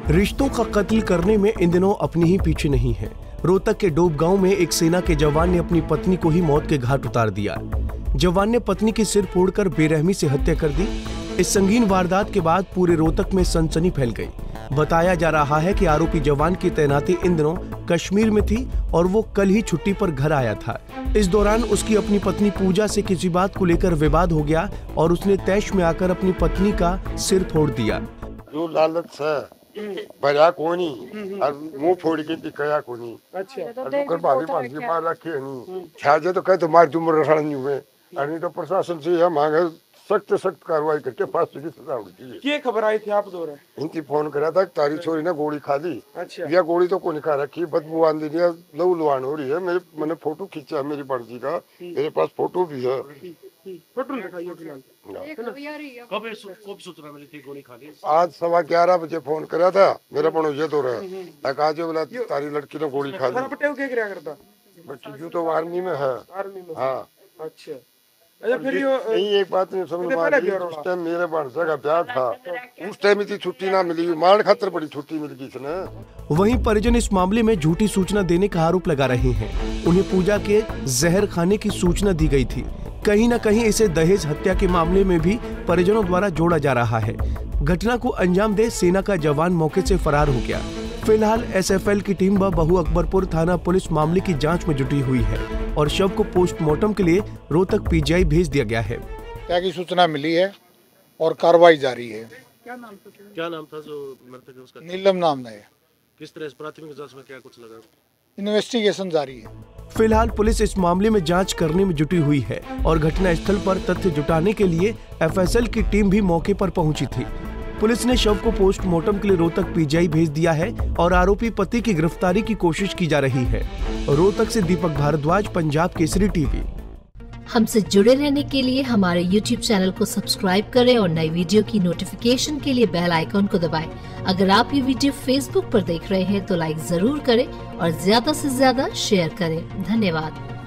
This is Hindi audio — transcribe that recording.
रिश्तों का कत्ल करने में इन दिनों अपनी ही पीछे नहीं है। रोहतक के डोब गांव में एक सेना के जवान ने अपनी पत्नी को ही मौत के घाट उतार दिया। जवान ने पत्नी की सिर फोड़कर बेरहमी से हत्या कर दी। इस संगीन वारदात के बाद पूरे रोहतक में सनसनी फैल गई। बताया जा रहा है कि आरोपी जवान की तैनाती इन दिनों कश्मीर में थी और वो कल ही छुट्टी पर घर आया था। इस दौरान उसकी अपनी पत्नी पूजा से किसी बात को लेकर विवाद हो गया और उसने तैश में आकर अपनी पत्नी का सिर फोड़ दिया। जो लालच है भरा कोनी और मुंह फोड़ के दिखाया कोनी। अच्छा और कर भाभी भाभी मार रखे नहीं छाजे तो कहे तो मार तुम रसाल नहीं हुए और नहीं तो प्रशासन से यह मांगे सख्त कार्रवाई करके फांसी की सजा होनी चाहिए। क्या खबर आई थी आप दौरे? इनकी फोन करा था तारी छोरी ने गोली खा ली। अच्छा यह गोली तो को निकाल रखी बदबू आंदी है लहू लुहान हो रही है। मैंने फोटो खींचा मेरी बड़जी का मेरे पास फोटो भी है। फोटो दिखाइए फिलहाल। कब सूचना मिली थी गोली खाने? आज 11:15 बजे फोन करा था मेरा पड़ो ये तो रहा आज बोला तारी लड़की ने गोली खा ली। क्या करता? बच्ची तो आर्मी में है। आर्मी में? हाँ। अच्छा फिर एक बात नहीं समझ में आ रही। उस टाइम मेरे भांजा का ब्याह था। उस टाइम इतनी छुट्टी ना मिली मार खातर बड़ी छुट्टी मिल गई इसने। वहीं परिजन इस मामले में झूठी सूचना देने का आरोप लगा रहे हैं। उन्हें पूजा के जहर खाने की सूचना दी गई थी। कहीं न कहीं इसे दहेज हत्या के मामले में भी परिजनों द्वारा जोड़ा जा रहा है। घटना को अंजाम दे सेना का जवान मौके से फरार हो गया। फिलहाल एसएफएल की टीम व बहु अकबरपुर थाना पुलिस मामले की जांच में जुटी हुई है और शव को पोस्टमार्टम के लिए रोहतक पीजीआई भेज दिया गया है। क्या की सूचना मिली है और कार्रवाई जारी है। क्या नाम था जो मृतक है उसका? नीलम नाम है। किस तरह प्राथमिक जांच में क्या कुछ लगा? इन्वेस्टिगेशन जारी है। फिलहाल पुलिस इस मामले में जांच करने में जुटी हुई है और घटना स्थल पर तथ्य जुटाने के लिए एफएसएल की टीम भी मौके पर पहुंची थी। पुलिस ने शव को पोस्टमार्टम के लिए रोहतक पीजीआई भेज दिया है और आरोपी पति की गिरफ्तारी की कोशिश की जा रही है। रोहतक से दीपक भारद्वाज, पंजाब केसरी टीवी। हमसे जुड़े रहने के लिए हमारे YouTube चैनल को सब्सक्राइब करें और नई वीडियो की नोटिफिकेशन के लिए बेल आइकॉन को दबाएं। अगर आप ये वीडियो Facebook पर देख रहे हैं तो लाइक जरूर करें और ज्यादा से ज्यादा शेयर करें। धन्यवाद।